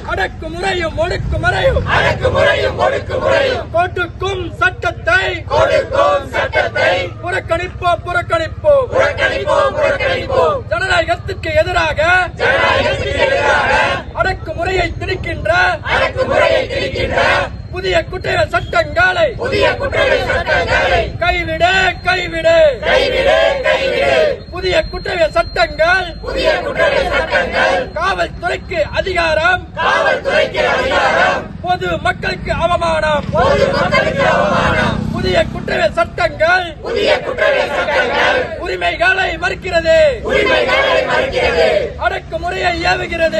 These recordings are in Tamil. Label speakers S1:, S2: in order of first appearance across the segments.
S1: அடக்குமுறையும் ஒடுக்குமுறையும் கொடுக்கும் சட்டத்தை புறக்கணிப்போம். ஜனநாயகத்துக்கு எதிராக அடக்குமுறையை திணிக்கின்ற புதிய குற்றவியல் சட்டங்களை கைவிடு. புதிய குற்றவியல் சட்டங்கள் காவல்துறைக்கு அதிகாரம், பொது மக்களுக்கு அவமானம். புதிய குற்றவியல் சட்டங்கள் உரிமைகளை மறுக்கிறது, அடக்குமுறையை ஏவுகிறது.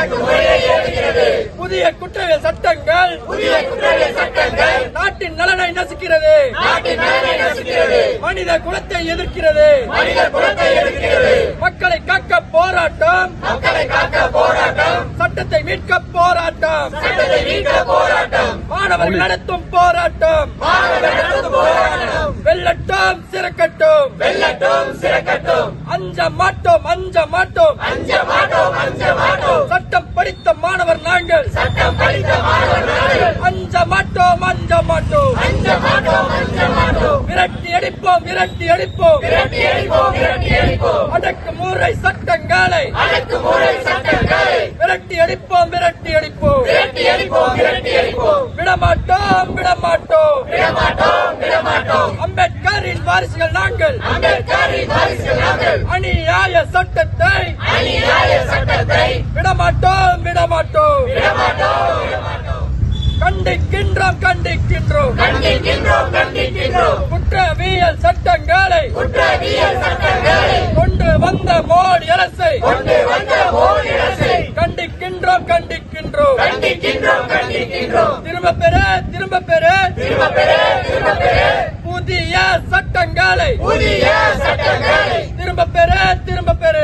S1: புதிய குற்றவியல் சட்டங்கள் நாட்டின் நலனை நசுக்கிறது, மனித குலத்தை எதிர்க்கிறது. மக்களை காக்க போராட்டம், சட்டத்தை மீட்க போராட்டம், மாணவர்கள் நடத்தும் போராட்டம். வெல்லட்டும் சிறக்கட்டும், அஞ்ச மாட்டோம். சட்டம் படித்த மாணவர் நாங்கள், அஞ்ச மாட்டோம். விரட்டி அடிப்போம். அடக்குமுறை சட்டங்களை விரட்டி அடிப்போம். விடமாட்டோம். அம்பேத்கரின் வாரிசுகள் நாங்கள். அநியாய சட்டத்தை விடமாட்டோம். கண்டிக்கின்றோம். குற்றவியல் சட்டங்களை கொண்டு வந்த மோடி அரசை கண்டிக்கின்றோம். திரும்ப பெற புதிய சட்டங்களை திரும்ப பெற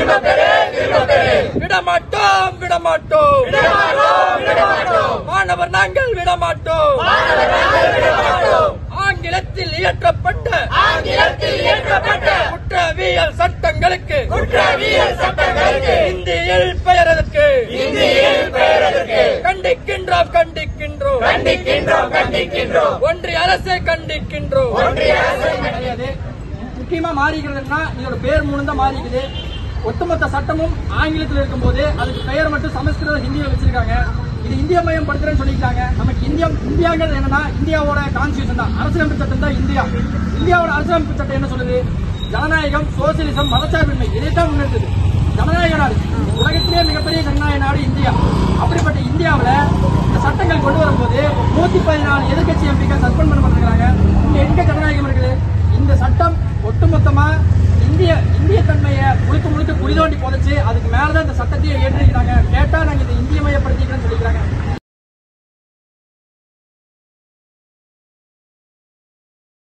S1: விடமாட்டோம். மாணவர் நாங்கள் விடமாட்டோம். ஆங்கிலத்தில் இயற்றப்பட்ட குற்றவியல் சட்டங்களுக்கு இந்தியில் பெயரதற்கு கண்டிக்கின்றோம். ஒன்றிய அரசை கண்டிக்கின்றோம். முக்கியமா மாறிக்கிறதுனா இதோட பேர் மூலம் தான் மாறிக்குது. ஒட்டுமொத்த சட்டமும் ஆங்கிலத்தில் இருக்கும்போது அதுக்கு பெயர் மட்டும் சமஸ்கிருத ஹிந்தியில வச்சிருக்காங்க. இது இந்திய மயம் படுத்துறேன்னு சொல்லிட்டாங்க. நமக்கு இந்தியாங்கிறது என்னன்னா இந்தியாவோட கான்ஸ்டியூஷன் தான், அரசியலமைப்பு சட்டம் தான் இந்தியா. இந்தியாவோட அரசியலமைப்பு சட்டம் என்ன சொல்லுது? ஜனநாயகம், சோசியலிசம், மதச்சார்பின்மை இதைத்தான் முன்னெடுத்தது. ஜனநாயக நாடு, உலகத்திலேயே மிகப்பெரிய ஜனநாயக நாடு இந்தியா. அப்படிப்பட்ட இந்தியாவில் இந்த சட்டங்கள் கொண்டு வரும்போது 114 எதிர்கட்சி எம்பிக்கள் சஸ்பெண்ட் பண்ணப்பட்டிருக்காங்க. இங்க எங்க ஜனநாயகம் இருக்குது? இந்த சட்டம் ஒட்டுமொத்தமா இந்திய தன்மையை முழுக்க புரிதோண்டி புதைச்சு அதுக்கு மேலதான் இந்த சட்டத்தையே ஏற்றிருக்கிறாங்க. கேட்டா நாங்க இதை இந்திய மயப்படுத்திக்கிறோம்னு சொல்லி